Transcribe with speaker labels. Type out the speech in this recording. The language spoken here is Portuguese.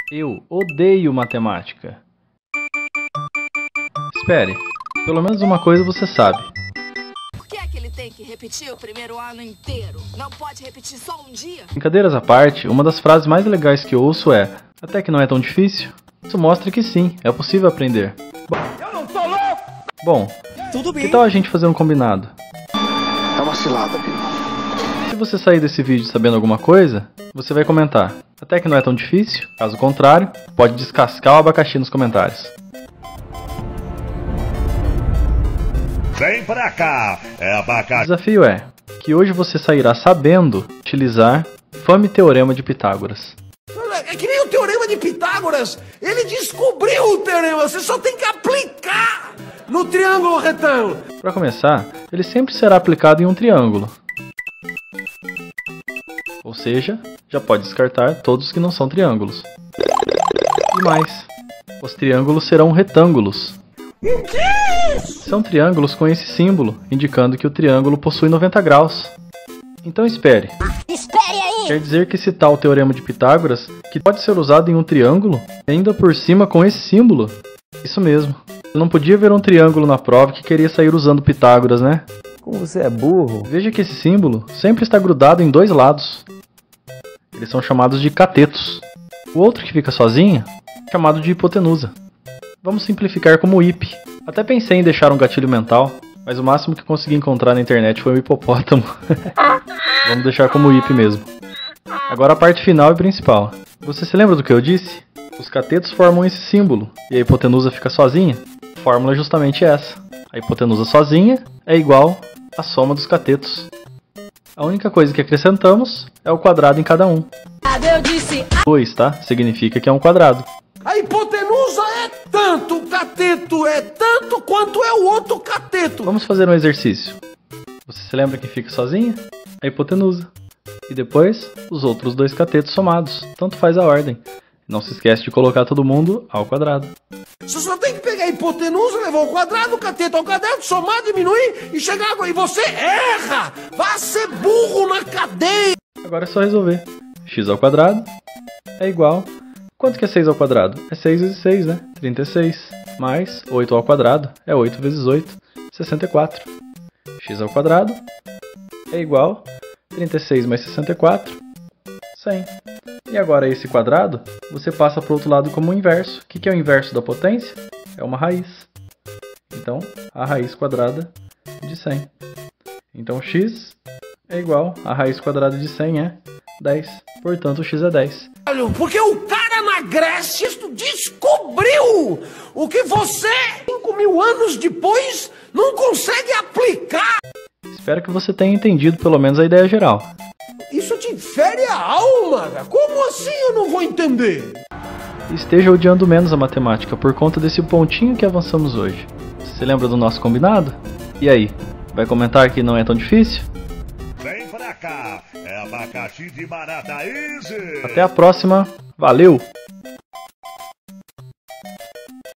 Speaker 1: Eu odeio matemática. Espere, pelo menos uma coisa você sabe.
Speaker 2: Por que é que ele tem que repetir o primeiro ano inteiro? Não pode repetir só um dia?
Speaker 1: Brincadeiras à parte, uma das frases mais legais que eu ouço é: até que não é tão difícil. Isso mostra que sim, é possível aprender.
Speaker 3: Eu não sou louco!
Speaker 1: Bom,
Speaker 3: Tudo bem.
Speaker 1: que tal a gente fazer um combinado?
Speaker 4: É uma cilada, viu?
Speaker 1: Se você sair desse vídeo sabendo alguma coisa, você vai comentar: até que não é tão difícil. Caso contrário, pode descascar o abacaxi nos comentários.
Speaker 5: Vem pra cá, é
Speaker 1: O
Speaker 5: abacaxi.
Speaker 1: desafio é que hoje você sairá sabendo utilizar o infame Teorema de Pitágoras.
Speaker 3: É que nem o Teorema de Pitágoras. Ele descobriu o teorema. Você só tem que aplicar no triângulo retângulo.
Speaker 1: Para começar, ele sempre será aplicado em um triângulo. Ou seja, já pode descartar todos que não são triângulos. E mais, os triângulos serão retângulos. São triângulos com esse símbolo, indicando que o triângulo possui 90 graus. Então espere.
Speaker 6: Espere aí!
Speaker 1: Quer dizer que esse tal Teorema de Pitágoras, que pode ser usado em um triângulo, ainda por cima com esse símbolo? Isso mesmo. Eu não podia ver um triângulo na prova que queria sair usando Pitágoras, né?
Speaker 7: Como você é burro.
Speaker 1: Veja que esse símbolo sempre está grudado em dois lados. Eles são chamados de catetos. O outro que fica sozinho é chamado de hipotenusa. Vamos simplificar como hipe. Até pensei em deixar um gatilho mental, mas o máximo que consegui encontrar na internet foi um hipopótamo. Vamos deixar como hipe mesmo. Agora a parte final e principal. Você se lembra do que eu disse? Os catetos formam esse símbolo, e a hipotenusa fica sozinha. A fórmula é justamente essa. A hipotenusa sozinha é igual à soma dos catetos. A única coisa que acrescentamos é o quadrado em cada um.
Speaker 2: Eu disse
Speaker 1: 2, tá? Significa que é um quadrado.
Speaker 3: A hipotenusa é tanto, o cateto é tanto quanto é o outro cateto.
Speaker 1: Vamos fazer um exercício. Você se lembra que fica sozinha? A hipotenusa. E depois, os outros dois catetos somados. Tanto faz a ordem. Não se esquece de colocar todo mundo ao quadrado.
Speaker 3: Você só tem que pegar a hipotenusa, levar o quadrado, o cateto ao quadrado, somar, diminuir e chegar agora. E você erra! Vá ser burro na cadeia!
Speaker 1: Agora é só resolver. X ao quadrado é igual... Quanto que é 6 ao quadrado? É 6 vezes 6, né? 36. Mais 8 ao quadrado é 8 vezes 8, 64. X ao quadrado é igual 36 mais 64, 100. E agora esse quadrado, você passa para o outro lado como o inverso. O que é o inverso da potência? É uma raiz. Então, a raiz quadrada de 100. Então, x é igual a raiz quadrada de 100 é 10. Portanto, x é 10.
Speaker 3: Porque o cara na Grécia descobriu o que você, 5.000 anos depois, não consegue aplicar.
Speaker 1: Espero que você tenha entendido pelo menos a ideia geral.
Speaker 3: Isso te fere a alma, cara. Como assim eu não vou entender?
Speaker 1: E esteja odiando menos a matemática por conta desse pontinho que avançamos hoje. Você lembra do nosso combinado? E aí, vai comentar que não é tão difícil?
Speaker 5: Vem pra cá, é abacaxi de barata easy.
Speaker 1: Até a próxima, valeu!